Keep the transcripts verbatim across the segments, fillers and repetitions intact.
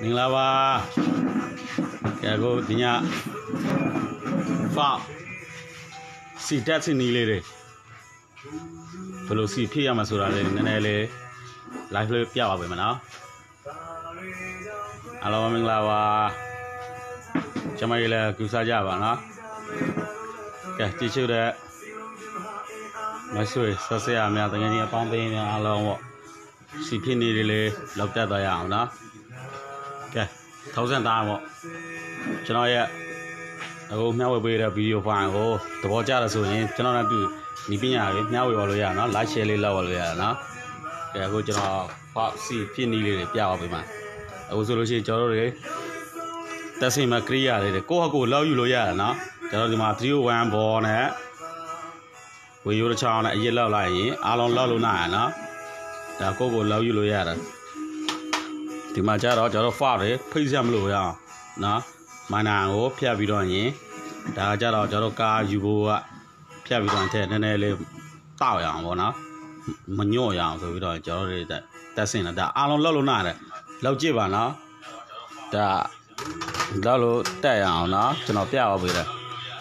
မင်္ဂလာပါကဲကိုဒီညဖောက်စီတက်စီနီလေးတွေဘယ်လိုစီဖြစ်ရမှာဆိုတာလေးနည်းနည်းလေး live လေးပြပါမယ်နော်အားလုံးမင်္ဂလာပါကျွန်မလည်းကူစားကြပါနော်ကဲကြည့်ရှုတဲ့မဆွေဆက်ဆက်ရများတကယ်ကြီးအပေါင်းပေးနေအားလုံးပေါ့စီဖြစ်နေတယ်လေလောက်တက်သွားရအောင်နော်ကဲထောက်ဆန်းသားပေါ့ကျွန်တော်ရဲ့အခုမျှဝေပေးတဲ့ဗီဒီယိုဖိုင်ကိုသဘောကျတယ်ဆိုရင်ကျွန်တော်တို့ဒီပညာလေးမျှဝေပါလို့ရနော် like share လေးလုပ်ပါလို့ရနော်ကဲအခုကျွန်တော်ဖောက်စီဖြစ်နေလေးတွေပြပါပေးမှာအခုဆိုလို့ရှိရင်ကျွန်တော်တို့တွေတက်စီမှာကရိယာလေးတွေကိုယ့်ဟာကိုယ်လောက်ယူလို့ရတယ်နော်ကျွန်တော်ဒီမှာthree oh oneဘောနဲ့ဝေရိုးတစ်ချောင်းနဲ့အရင်လောက်လိုက်ရင်အားလုံးလောက်လို့နိုင်ရနော်ဒါကိုယ့်ကိုယ်လောက်ယူလို့ရတယ်ဒီမှာကျတော့ကျွန်တော်ဖောက်တယ်ဖိတ်ဆက်မလို့ရအောင်နော်မနာကိုဖြတ်ပြီးတော့ရင်ဒါကြတော့ကျွန်တော်ကားယူဖို့ကဖြတ်ပြီးတော့ထည့်နည်းနည်းလေးတောက်ရအောင်ပေါ့နော်မညော့ရအောင်ဆိုပြီးတော့ကျွန်တော်တို့တက်ဆင်လာဒါအားလုံးလောက်လို့နိုင်တယ်လောက်ကြည့်ပါနော်ဒါလောက်လို့တက်ရအောင်နော်ကျွန်တော်ပြပါပေးတယ်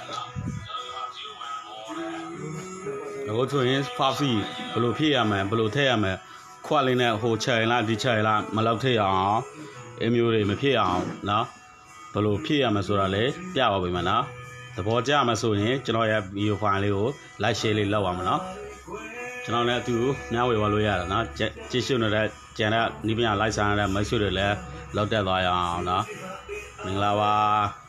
အခုဆိုရင်ဖောက်စီဘယ်လိုဖြည့်ရမလဲဘယ်လိုထည့်ရမလဲခွက်လေးနဲ့ဟိုချယ်လားဒီချယ်လားမလောက်ထည့်အောင်အမျိုးတွေမဖြစ်အောင်နော်ဘယ်လိုဖြည့်ရမလဲဆိုတာလေပြပါပေးမယ်နော်သဘောကျမှဆိုရင်ကျွန်တော်ရဲ့ဗီဒီယိုဖိုင်လေးကို like share လေးလုပ်ပါမယ်နော်ကျွန်တော်လည်းအတူမျှဝေပါလို့ရတယ်နော်ကြည့်ရှုနေတဲ့ကျန်တဲ့နိဗ္ဗာန် like ဆိုင်ရတဲ့မိတ်ဆွေတွေလည်းလောက်တက်သွားရအောင်နော်မင်္ဂလာပါ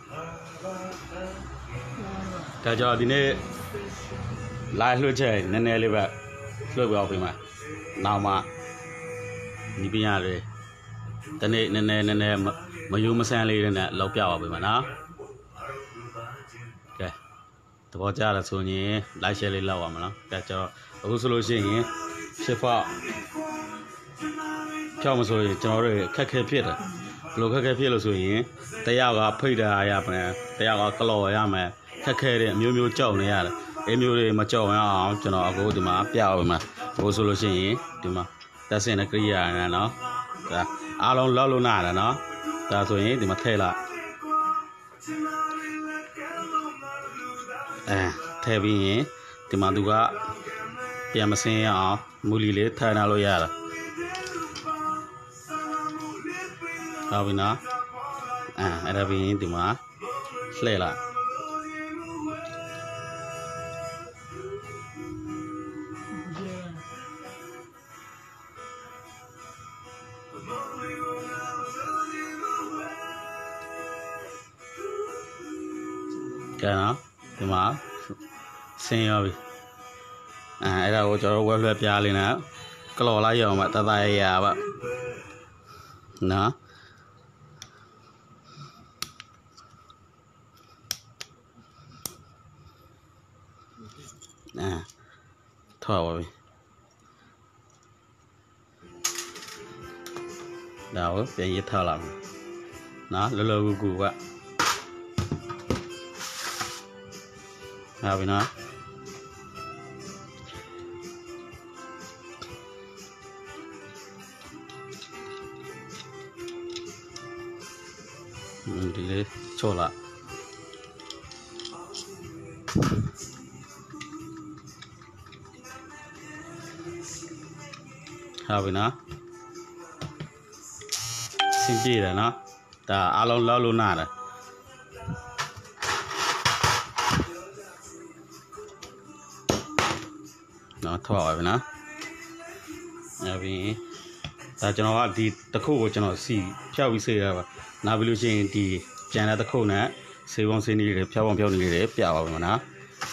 ဒါကြောင့်ဒီနေ့ live လွှတ်ချက်နည်းနည်းလေးပဲလွှတ်ပြောပေးမယ်နောက်မှနိဗ္ဗာန်တွေတနေ့နည်းနည်းနည်းနည်းမယူမဆန်းလေးတွေနဲ့လောက်ပြပါပေးမယ်နော်ကဲသဘောကျတယ်ဆိုရင် like share လေးလောက်ပါမယ်နော်ကဲကျွန်တော်အခုဆိုလို့ရှိရင်ရှစ်ဖောက်ဖြောက်မဆိုရင်ကျွန်တော်တို့ခက်ခဲဖြစ်တယ်ဘယ်လိုခက်ခဲဖြစ်လို့ဆိုရင်တယောက်ကဖိတ်တာရမယ်တယောက်ကကလော်ရမယ်ခက်ခဲတဲ့အမျိုးမျိုးကြောက်နေရတယ်အမျိုးတွေမကြောက်ရအောင်ကျွန်တော်အခုဒီမှာပြပါမယ်အခုဆိုလို့ရှိရင်ဒီမှာတက်စင်တဲ့ကရိယာနဲ့နော်ဒါအားလုံးလောက်လို့နားတယ်နော်ဒါဆိုရင်ဒီမှာထည့်လိုက်အဲထည့်ပြီးရင်ဒီမှာသူကပြန်မစင်းရအောင်မူလီလေးထည့်ထားလို့ရတယ်ဟုတ်ပြီနော်အဲအဲ့ဒါပြီးရင်ဒီမှာလှည့်လိုက်ကဲနော်ဒီမှာဆင်းရောပြီအဲအဲ့ဒါကိုကျွန်တော်ဝက်လွှဲပြားလေးနဲ့ကလော်လိုက်ရအောင်ပါတတရရပါနော်အဲထောက်ပါပြီဒါကိုပြန်ရထားလာမယ်နော်လောလောကူကူကဟုတ်ပြီနော်ဒီလေးချိုးလာဟုတ်ပြီနော်စင်ပြေတယ်နော်ဒါအားလုံးလောက်လို့နားတယ်နော်ထောက်ပါပြီနော်အဲ့ပြီးဒါကျွန်တော်ကဒီတစ်ခုကိုကျွန်တော်စီဖြောက်ပြီးစေရပါနောက်ပြီးလို့ရှိရင်ဒီကြံတဲ့တစ်ခုနဲ့စေပုံစေးနေတွေဖြောက်ပုံဖြောက်နေတွေပြပါမယ်နော်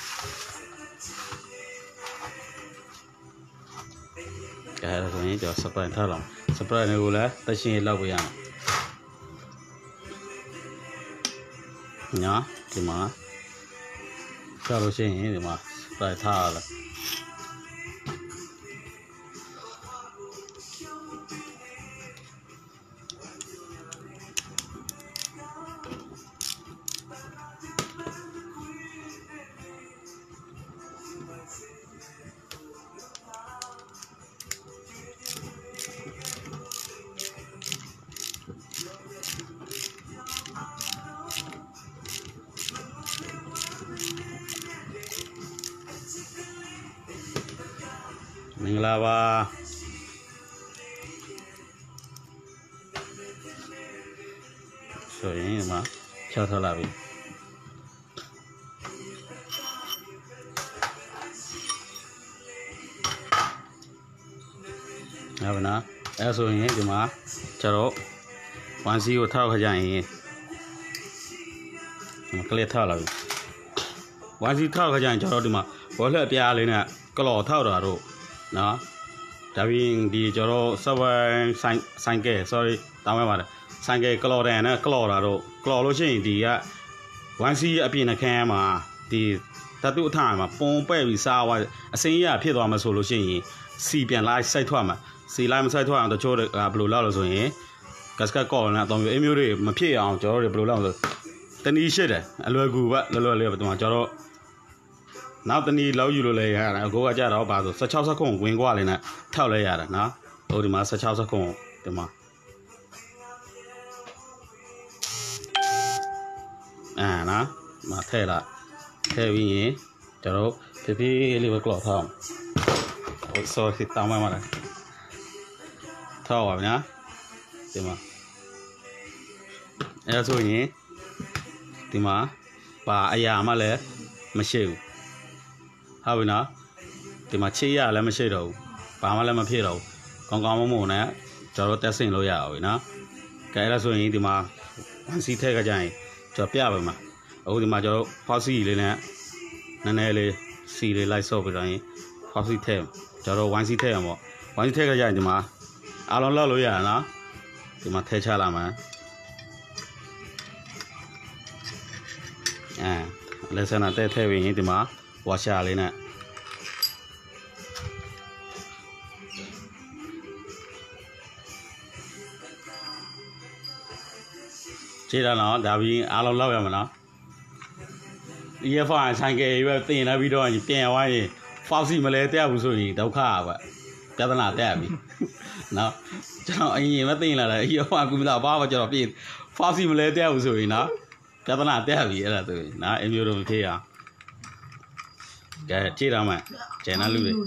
အဲ့ဒါဆိုရင်ကျွန်တော် surprise ထားတော့ surprise တွေကိုလည်းတရှင်းလောက်ပေးရအောင်နော်ဒီမှာဖြောက်လို့ရှိရင်ဒီမှာ surprise ထားရလားงลาวาสวยนี่มาเช่าเท่าไหร่เอาไปนะเออสวยนี่ดีมาเจ้าวันซีก็เท่าขยันยังมันก็เลี้ยเท่าไหร่วันซีเท่าขยันเจ้าดีมาพอเลือกยาเลยเนี่ยก็หล่อเท่าไหร่รู้นะแต่วิ่งดีเจ้าสบายสังสังเกต sorry ตามไม่มาเลยสังเกตก็หล่อแดงนะก็หล่อแล้วก็หล่อรู้ใช่ไหมดีอะวันซีอภินักแข่งมาดีแต่ตัวท่ามาปงไปวิสาว่าสิ่งที่พี่ตัวมาสู้รู้ใช่ไหมสี่เปลี่ยนลายใส่ทั่วมาสี่ลายมันใส่ทั่วตัวโชว์อ่าบลูล่าเราส่วนนี้ก็สกัดก่อนนะตอนอยู่เอ็มยูเลยมาพี่เอาเจ้าเลยบลูล่าเราแต่นี่เชื่อเลยอร่อยกูวะอร่อยเลยตัวมาเจ้าเราน้าตอนนี้เราอยู่เลยฮะนะกูก็จะเราบ้าตัวสักเช้าสักคงวิ่งกว่าเลยนะเท่าเลยอ่ะนะโอ้ดีมาสักเช้าสักคงเดี๋ยวมาอ่านะมาเท่ละเท่วิ่งนี้เจ้าเราพี่พี่เรียกว่ากลอดทองโอ้โซ่ติดตามมามาเลยเท่าแบบนี้เดี๋ยวมาเออส่วนนี้เดี๋ยวมาป่าอายามาเลยไม่เชื่อเอาไปนะเดี๋ยวมาเชี่ยแล้วไม่เชื่อเราป่ามาแล้วมาเพี้ยเรากองกองมะม่วงนะจอดรถแต่สิ่งเราอยากเอานะแกแล้วส่วนนี้เดี๋ยวมาวันซีเท่ก็ใจจอดเปียไปมาเอาเดี๋ยวมาจอดพอซีเลยนะนั่นเองเลยซีเลยไล่โซ่ไปตรงนี้พอซีเท่จอดรถวันซีเท่หมดวันซีเท่ก็ใจเดี๋ยวมาอารมณ์เล่าเลยอ่ะนะเดี๋ยวมาเทชาลามาอ่าเลสนาเต้เทวิ่งเดี๋ยวมาวาชาเลยนะเจ้าเนาะดาวิอารมณ์เล่าอย่างมันเนาะเยี่ยฟ้าช่างเกย์แบบตีนะวิดีโอนี่เปลี่ยนไว้ฟ้าสีมาเลยเต้าบุษรีดาวข้าวแบบเจ้าตนาเต้บีเนาะเจ้าไอ้ยี่มาตีอะไรเยี่ยฟ้ากูไม่ได้บ้าว่าจะรับปีฟ้าสีมาเลยเต้าบุษรีเนาะเจ้าตนาเต้บีอะไรตัวนะเอ็มยูโรมิเทียแกเจ้าเราไหมเจ้าน่ารู้เลย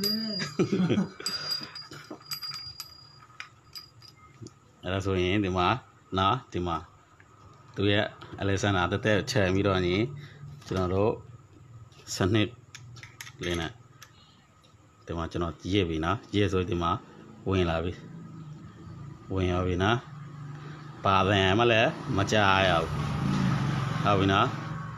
อะไรส่วนนี้เดี๋ยวมานะเดี๋ยวมาตัวเนี้ยอะไรสันอาจจะเตะเชื่อมีด้วยนี่ကျွန်တော်တို့စနစ်လေးနဲ့ဒီမှာကျွန်တော်ရစ်ပြီနော်ရစ်ဆိုဒီမှာဝင်လာပြီဝင်ရပြီနော်ပါပင်မလဲမကြားရဘူးဟုတ်ပြီနော်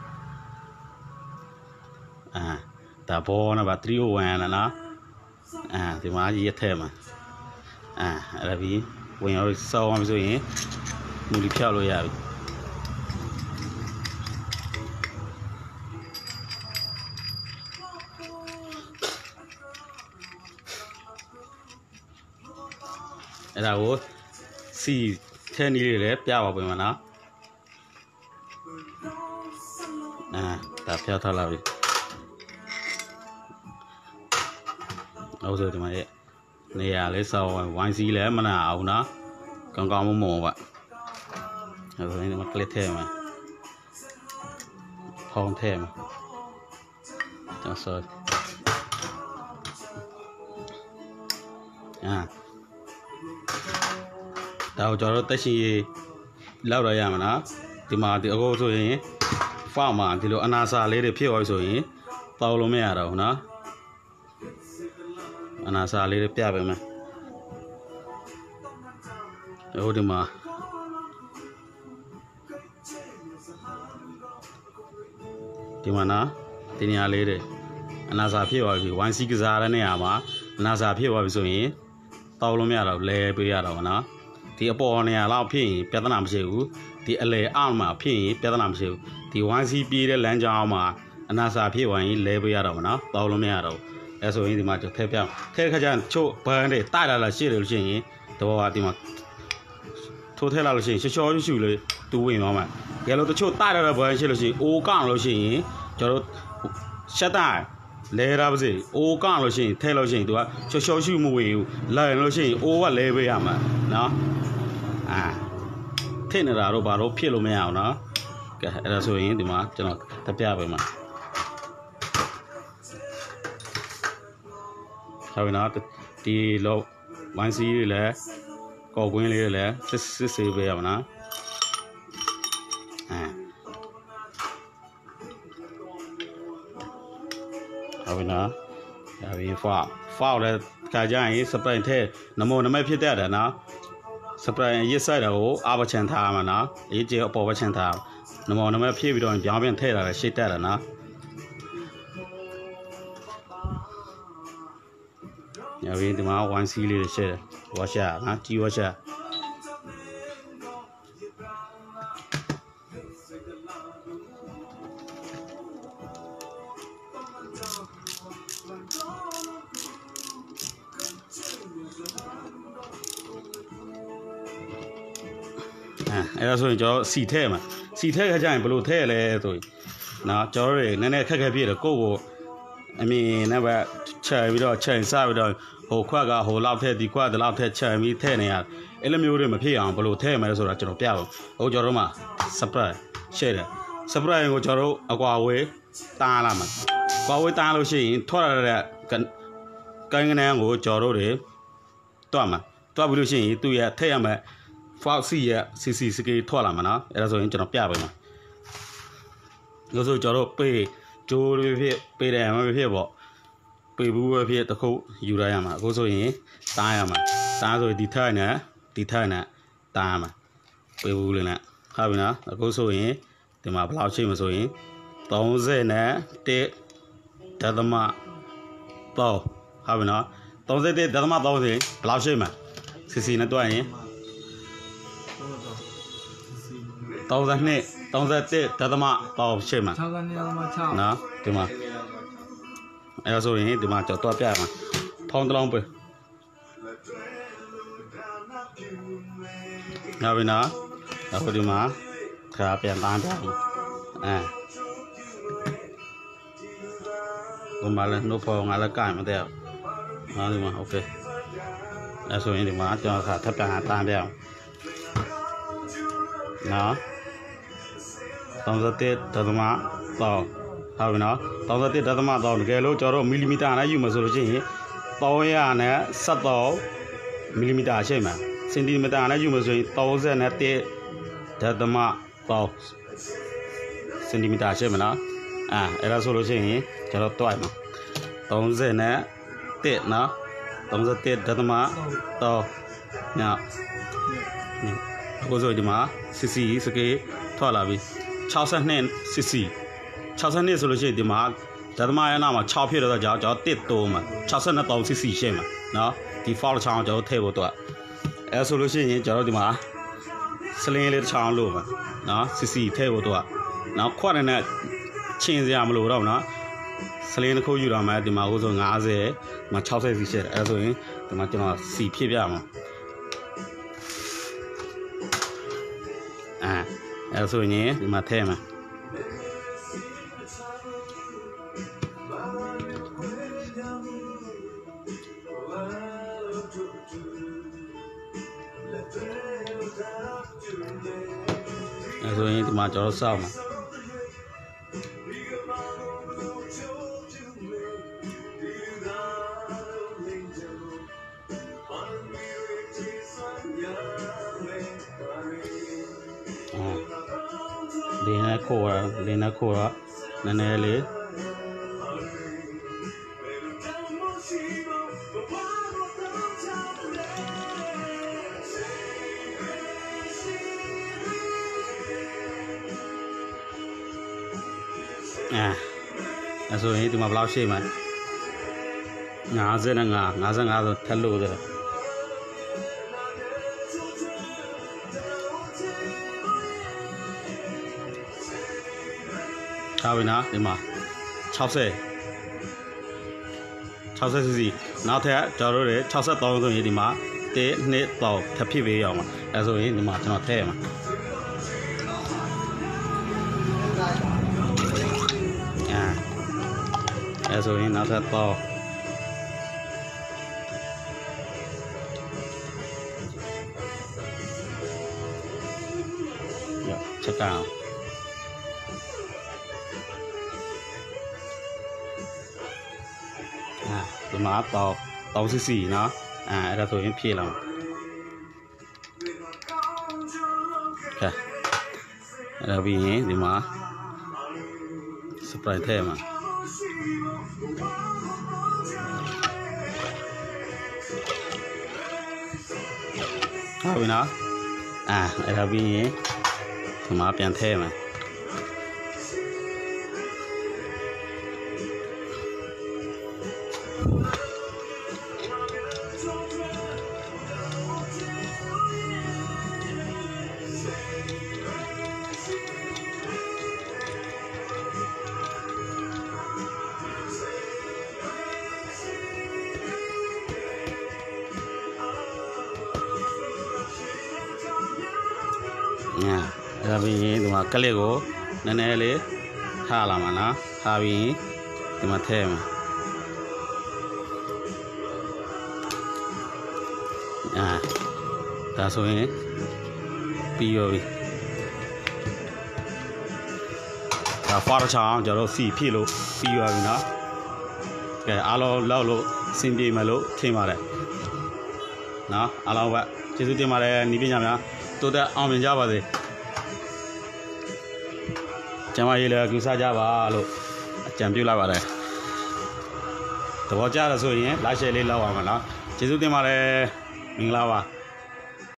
အာဒါဘောနော်ဗာ3 0 1နော်အာဒီမှာရစ်ထဲမှာအာအဲ့ဒါပြီးဝင်ရပြီစောအောင်ပြီဆိုရင်မူလီဖြောက်လို့ရပြီအဲ့ဒါကိုစီထဲနီးလေးလည်းပြပါပြင်မှာနော်အာဒါဖျောက်ထားလာပြီဟုတ်ဆိုဒီမှာရဲ့နေရာလေးစောင်းဝိုင်းစီလည်းမနာအောင်နော်ကောင်းကောင်းမမုံပါအဲ့ဒါဒီမှာကလစ်ထဲမှာဖောင်းထဲမှာကျွန်တော်ဆောအာဒါကိုကျွန်တော်တို့တက်ရှိလောက်ရရမှာနော်ဒီမှာဒီအကိုဆိုရင်ဖောက်မှာဒီလိုအနာစာလေးတွေဖြစ်သွားပြီဆိုရင်တောက်လို့မရတော့ဘူးနော်အနာစာလေးတွေပြပေးမယ်ဟိုဒီမှာဒီမှာနော်ဒီနေရာလေးတွေအနာစာဖြစ်သွားပြီ one c ကစားတဲ့နေရာမှာအနာစာဖြစ်သွားပြီဆိုရင်တောက်လို့မရတော့လဲပေးရတော့နော်ဒီအပေါ်နေရာလောက်ဖြစ်ရင်ပြဿနာမရှိဘူးဒီအလေအောက်မှာဖြစ်ရင်ပြဿနာမရှိဘူးဒီ one c ပြေးတဲ့လမ်းကြောင်းမှာအနာစာဖြစ်သွားရင်လဲပေးရတော့မနော်တောက်လို့မရတော့အဲဆိုရင်ဒီမှာထည့်ပြထည့်ခကြချို့ဘန်းတွေတိုက်လာလာရှိတယ်လို့ရှိရင်တော့ဒီမှာထိုးထည့်လာလို့ရှိရင်ရှောရှောရှူရှူလေးတူဝင်သွားမှာရလို့တချို့တိုက်လာတဲ့ဘန်းရှိလို့ရှိရင်အိုးကောက်လို့ရှိရင်ကျွန်တော်တို့ရှက်တိုင်းလဲရပါစေအိုးကောက်လို့ရှိရင်ထဲလို့ရှိရင်သူကရှောရှောရှူမဝင်ဘူးလဲလို့ရှိရင်အိုးကလဲပေးရမှာနော်အာထည့်နေတာတော့ဘာလို့ဖြစ်လို့မရအောင်နော်ကဲအဲ့ဒါဆိုရင်ဒီမှာကျွန်တော်တပြပေးမှာဟုတ်ပြီနော်တဒီလောက်ဝိုင်းစီးလေးလည်းကော်ကွင်းလေးလည်းစစ်စစ်စေးပေးရမလားအဲဟုတ်ပြီနော်ဒါပြီးဖောက်ဖောက်လည်းခါကြရင်စပရိုင်ထဲနမောနမဲဖြစ်တတ်တယ်နော်စပရိုင်ရစ်ဆိုင်တော့အာဘချန်ထားမှာနော်အေးကျေအပေါ်ဘချန်ထားနမောနမဲဖြည့်ပြီးတော့ပြောင်းပြန်ထည့်လာတယ်ရှေ့တက်တယ်နော်ညပြီးဒီမှာဝိုင်းစီးလေးရှေ့တယ်ဝါရှာနော်ကြီးဝါရှာအဲ့ဒါဆိုရင်ကျွန်တော်စီထဲမှာစီထဲခါကျရင်ဘယ်လိုထဲလဲဆိုရင်နော်ကျွန်တော်တို့နည်းနည်းခက်ခက်ပြည့်တယ်ကိုယ့်ကိုအမြင်နဲ့ပဲခြံပြီးတော့ခြံစပြီးတော့ဟိုခွက်ကဟိုလောက်ထဲဒီခွက်ဒီလောက်ထဲခြံပြီးထဲနေရအဲ့လိုမျိုးတွေမဖြစ်အောင်ဘယ်လိုထဲမလဲဆိုတာကျွန်တော်ပြပါဟိုကျွန်တော်တို့မှာ surprise ရှယ်တယ် surprise ကိုကျွန်တော်တို့အကွာဝေးတားလာမှာကွာဝေးတားလို့ရှိရင်ထွက်လာတဲ့ကိုင်းကနေကိုကျွန်တော်တို့တွေတွတ်မှာတွတ်ပြီးလို့ရှိရင်သူ့ရဲ့ထဲရမယ်ဖောက်စီရဲ့စီစီစကေးထွက်လာမှာနော်အဲ့ဒါဆိုရင်ကျွန်တော်ပြပေးမှာလို့ဆိုကျွန်တော်တို့ပေးဂျိုးတွေဖြစ်ပေးတယ်မဖြစ်ပေါ့ပေးဘူးပဲဖြစ်တစ်ခုယူရရမှာအခုဆိုရင်တားရမှာတားဆိုရင်ဒီထက်နဲ့ဒီထက်နဲ့တားရမှာပေးဘူးလေးနဲ့ဟုတ်ပြီနော်အခုဆိုရင်ဒီမှာဘယ်လောက်ချိန်မဆိုရင်သုံးဆယ်နဲ့တစ်ဒသမတော့ဟုတ်ပြီနော်သုံးဆယ်တစ်ဒသမတော့ဆိုရင်ဘယ်လောက်ချိန်မှာစီစီနဲ့တွက်ရင်တောင်းစားနှစ်တောင်းစားတစ်ဒသမတော့ရှေ့မှာ၆ကနေဒသမ၆နော်ဒီမှာအဲ့ဒါဆိုရင်ဒီမှာကြော်တော့ပြရမှာထောင်းတလုံးပဲနောက်ပြီနော်အခုဒီမှာခါပြန်တန်းပြပြီအဲဒီမှာလည်းနှုတ်ဖော်ငါလည်းကြိုင်မတဲ့နော်ဒီမှာโอเคအဲ့ဆိုရင်ဒီမှာကျွန်တော်ခါထပ်ပြန်တန်းပြအောင်နော်တောင်းစားတစ်ဒသမတော့ဟုတ်ပြီနော်တောင်းစားတစ်ဒသမတော့တကယ်လို့ကျွန်တော်တို့မီလီမီတာနဲ့ယူမှာဆိုလို့ရှိရင်သုံးရာနဲ့ဆက်တော့မီလီမီတာရှိမှာစင်တီမီတာနဲ့ယူမှာဆိုရင်သုံးဆယ်နဲ့တစ်ဒသမတော့စင်တီမီတာရှိမှာနော်အဲအဲ့ဒါဆိုလို့ရှိရင်ကျွန်တော်တွိုက်မှာသုံးဆယ်နဲ့တစ်နော်သုံးဆယ်တစ်ဒသမတော့ညအခုဆိုဒီမှာစီစီစကေးထွက်လာပြီ၆၂စီစီ၆၂ဆိုလို့ရှိရင်ဒီမှာဒသမရဲ့နာမှာ၆ဖြစ်တော့ကြောင့်ကျွန်တော်တစ်တိုးမှာ၆၂စီစီရှင်းမှာနော်ဒီ fault ချောင်းကျွန်တော်ထည့်ဖို့တော့အဲဆိုလို့ရှိရင်ကျွန်တော်ဒီမှာစလင်းလေးတစ်ချောင်းလို့မှာနော်စီစီထည့်ဖို့တော့နော်ခွက်နဲ့ချင်းစရာမလိုတော့နော်စလင်းတစ်ခုယူတော့မှဒီမှာဟိုဆို၅၀ဒီမှာ၆၀စီရှင်းအဲဆိုရင်ဒီမှာကျွန်တော်စီဖြစ်ပြမှာအဲအဲဆိုရင်ဒီမှာထဲမှာအဲဆိုရင်ဒီမှာကျွန်တော်စောက်မှာလင်းနဲ့ခိုးရလင်းနဲ့ခိုးရနည်းနည်းလေးအဲအဲဆိုရင်ဒီမှာဘယ်လောက်ရှိမှ၅၅ ၅၅ဆိုထက်လို့တယ်ထားပြီနော်ဒီမှာ၆၀၆၀စီစီနောက်ထပ်ကျွန်တော်တို့တွေ၆၃ဆိုရင်ဒီမှာတစ်နှစ်တော့ထပ်ဖြစ်ပေးရအောင်ပါအဲဆိုရင်ဒီမှာကျွန်တော်ထည့်ရမှာအဲအဲဆိုရင်နောက်ထပ်တော့ရချက်ကောင်ဒီမှာတော့သုံး xc နော်အဲအဲ့ဒါဆိုရင်ဖြည့်လာမှာကဲအဲ့ဒါပြီးရင်ဒီမှာ Sprite ထဲမှာဟုတ်ပြီနော်อ่าအဲ့ဒါပြီးရင်ဒီမှာပြန်ထည့်မှာညာအဲ့ဒါပြီးရင်ဒီမှာကလစ်ကိုနည်းနည်းလေးထားလာမှာနော်ထားပြီးရင်ဒီမှာထည့်မှာအာဒါဆိုရင်ပြီးရောပြီဒါဖားချောင်းကျွန်တော်စီဖြည့်လို့ပြီးရောပြီနော်ကဲအားလုံးလောက်လို့စင်ပြေမယ်လို့ထင်ပါတယ်နော်အားလုံးပဲကျေးဇူးတင်ပါတယ်နီးပညာများတိုးတက်အောင်မြင်ကြပါစေကျမရေးလည်းကူစားကြပါလို့အကြံပြုလိုက်ပါတယ်သဘောကျတယ်ဆိုရင် like share လေးလောက်ပါမယ်နော်ကျေးဇူးတင်ပါတယ်မင်္ဂလာပါ